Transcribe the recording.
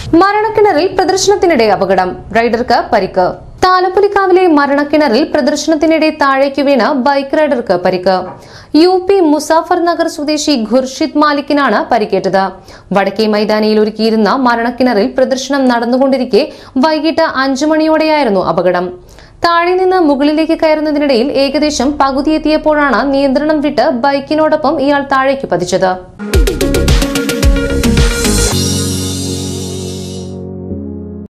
മരണക്കിണറിൽ പ്രദർശനത്തിനിടെ അപകടം, റൈഡർക്ക് പരിക്ക്. താലപ്പൊലിക്കാവിലെ മരണക്കിണറിൽ പ്രദർശനത്തിനിടെ താഴേക്ക് വീണ് ബൈക്ക് റൈഡർക്ക് പരിക്ക്. UP മുസാഫർ നഗർ സ്വദേശി ഖുർഷിദ് മാലിക്കിനാണ് പരിക്കേറ്റത്. വടക്കേ മൈതാനിയിൽ ഒരുക്കിയിരുന്ന മരണക്കിണറിൽ പ്രദർശനം നടന്നുകൊണ്ടിരിക്കെ വൈകിട്ട് 5 മണിയോടെയായിരുന്നു അപകടം. താഴെ നിന്ന് മുകളിലേക്ക് കയറുന്നതിനിടയിൽ ഏകദേശം പകുതിയെത്തിയപ്പോഴാണ് നിയന്ത്രണം വിട്ട് ബൈക്കിനോടൊപ്പം ഇയാൾ താഴേക്ക് പതിച്ചത്.